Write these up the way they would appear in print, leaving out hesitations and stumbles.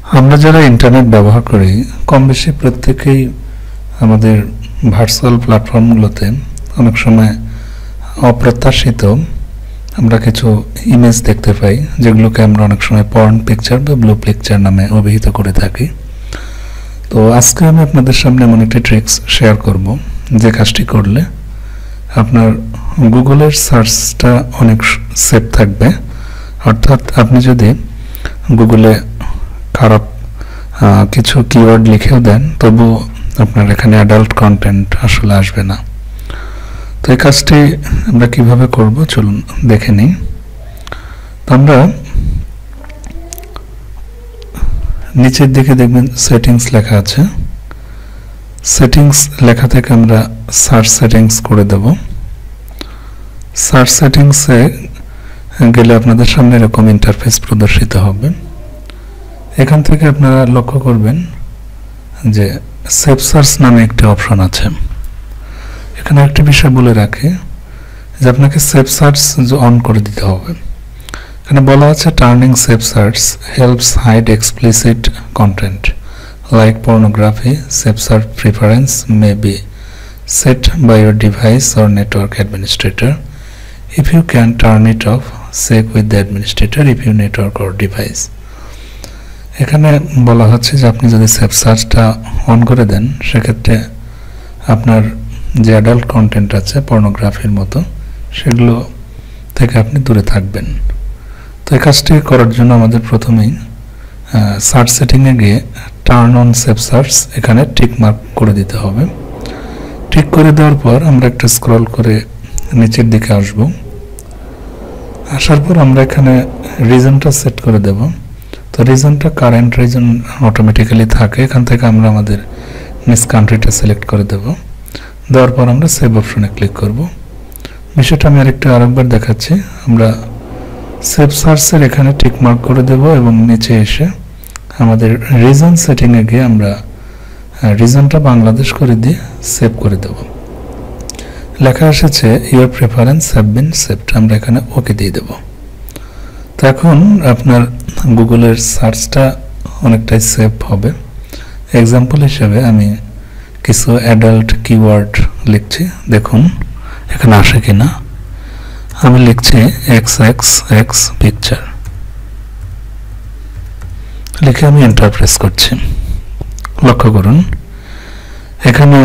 আমরা যারা ইন্টারনেট ব্যবহার করি কম বেশি প্রত্যেকেই আমাদের ভার্চুয়াল প্ল্যাটফর্মগুলোতে অনেক সময় অপ্রত্যাশিত আমরা কিছু ইমেজ দেখতে পাই, যেগুলোকে আমরা অনেক সময় পর্ন পিকচার বা ব্লু পিকচার নামে অভিহিত করে থাকি। তো আজকে আমি আপনাদের সামনে এমন একটি ট্রিক্স শেয়ার করব, যে কাজটি করলে আপনার গুগলের সার্চটা অনেক সেফ থাকবে। অর্থাৎ আপনি যদি গুগলে খারাপ কিছু কিওয়ার্ড লিখেও দেন, তবু আপনার এখানে অ্যাডাল্ট কন্টেন্ট আসলে আসবে না। তো এই কাজটি আমরা কিভাবে করব চলুন দেখে নিই। তো আমরা নিচের দিকে দেখবেন সেটিংস লেখা আছে। সেটিংস লেখা থেকে আমরা সার্চ সেটিংস করে দেব। সার্চ সেটিংসে গেলে আপনাদের সামনে এরকম ইন্টারফেস প্রদর্শিত হবে। এখান থেকে আপনারা লক্ষ্য করবেন যে সেভ সার্চ নামে একটি অপশন আছে। এখানে একটি বিষয় বলে রাখি যে আপনাকে সেভ সার্চ অন করে দিতে হবে। এখানে বলা আছে turning save search helps hide explicit content like pornography. Save search preference may be set by your device or network administrator. If you can turn it off, check with the administrator if your network or device. এখানে বলা হচ্ছে যে আপনি যদি save সার্চটা on করে দেন, সেক্ষেত্রে আপনার যে অ্যাডাল্ট কন্টেন্ট আছে পর্নোগ্রাফির মতো, সেগুলো থেকে আপনি দূরে থাকবেন। তো এই কাজটি করার জন্য আমাদের প্রথমেই সার্চ সেটিংয়ে গিয়ে টার্ন অন সেভ সার্চ এখানে টিক মার্ক করে দিতে হবে। টিক করে দেওয়ার পর আমরা একটা স্ক্রল করে নিচের দিকে আসব। আসার পর আমরা এখানে রিজনটা সেট করে দেব। তো রিজনটা কারেন্ট রিজন অটোমেটিক্যালি থাকে। এখান থেকে আমরা আমাদের নিজ কান্ট্রিটা সিলেক্ট করে দেব। দেওয়ার পর আমরা সেভ অপশনে ক্লিক করব। বিষয়টা আমি আরেকবার দেখাচ্ছি। আমরা সেভ সার্চের এখানে টিক মার্ক করে দেব এবং নিচে এসে আমাদের রিজন সেটিংয়ে গিয়ে আমরা রিজনটা বাংলাদেশ করে দিয়ে সেভ করে দেব। লেখা এসেছে your preference have been saved. আমরা এখানে ওকে দিয়ে দেব। তো এখন আপনার গুগলের সার্চটা অনেকটাই সেভ হবে। এক্সাম্পল হিসেবে আমি কিছু অ্যাডাল্ট কিওয়ার্ড লিখছি, দেখুন এখানে আসে কিনা। আমি লিখছি XXX পিকচার, লিখে আমি এন্টার প্রেস করছি। লক্ষ্য করুন এখানে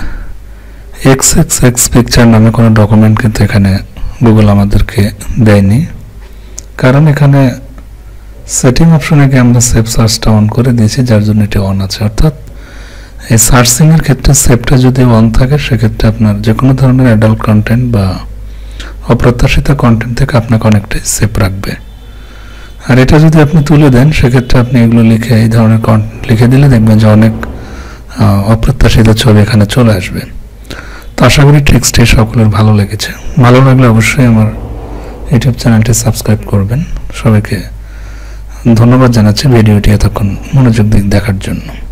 XXX পিকচার নামে কোনো ডকুমেন্ট কিন্তু এখানে গুগল আমাদেরকে দেয়নি, কারণ এখানে সেটিং অপশনে গিয়ে আমরা সেভ সার্চটা অন করে দিয়েছি, যার জন্য এটি অন আছে। অর্থাৎ এই সার্চিংয়ের ক্ষেত্রে সেভটা যদি অন থাকে, সেক্ষেত্রে আপনার যে কোনো ধরনের অ্যাডাল্ট কন্টেন্ট বা অপ্রত্যাশিত কন্টেন্ট থেকে আপনাকে অনেকটাই সেভ রাখবে। আর এটা যদি আপনি তুলে দেন, সেক্ষেত্রে আপনি এগুলো লিখে এই ধরনের কন্টেন্ট লিখে দিলে দেখবেন যে অনেক অপ্রত্যাশিত ছবি এখানে চলে আসবে। তো আশা করি ট্রিক্সটি সকলের ভালো লেগেছে। ভালো লাগলে অবশ্যই আমার ইউটিউব চ্যানেলটি সাবস্ক্রাইব করবেন। সবাইকে ধন্যবাদ জানাচ্ছি ভিডিওটি এতক্ষণ মনোযোগ দিয়ে দেখার জন্য।